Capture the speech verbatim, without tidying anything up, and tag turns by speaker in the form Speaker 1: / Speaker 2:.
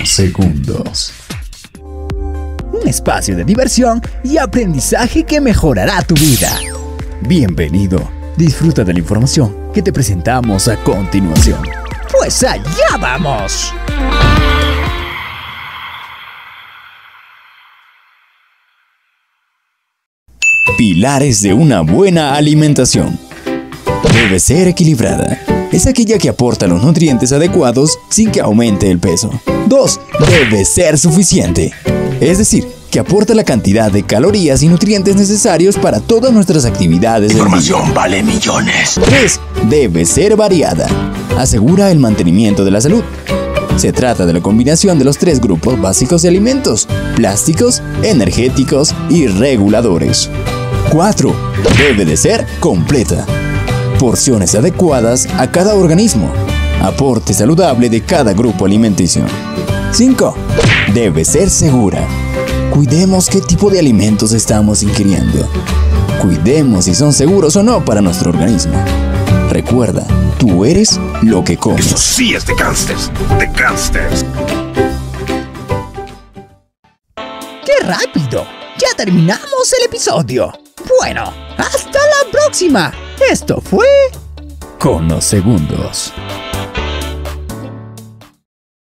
Speaker 1: Conosegundos.
Speaker 2: Un espacio de diversión y aprendizaje que mejorará tu vida. Bienvenido. Disfruta de la información que te presentamos a continuación. ¡Pues allá vamos!
Speaker 1: Pilares de una buena alimentación. Debe ser equilibrada. Es aquella que aporta los nutrientes adecuados sin que aumente el peso. dos. Debe ser suficiente. Es decir, que aporta la cantidad de calorías y nutrientes necesarios para todas nuestras actividades.
Speaker 3: Información vale millones.
Speaker 1: tres. Debe ser variada. Asegura el mantenimiento de la salud. Se trata de la combinación de los tres grupos básicos de alimentos: plásticos, energéticos y reguladores. cuatro. Debe de ser completa. Porciones adecuadas a cada organismo. Aporte saludable de cada grupo alimenticio. cinco. Debe ser segura. Cuidemos qué tipo de alimentos estamos ingiriendo. Cuidemos si son seguros o no para nuestro organismo. Recuerda, tú eres lo que comes.
Speaker 3: Eso sí es de gangsters, de gangsters.
Speaker 2: ¡Qué rápido! Ya terminamos el episodio. Bueno, hasta la próxima. Esto fue
Speaker 1: Conosegundos.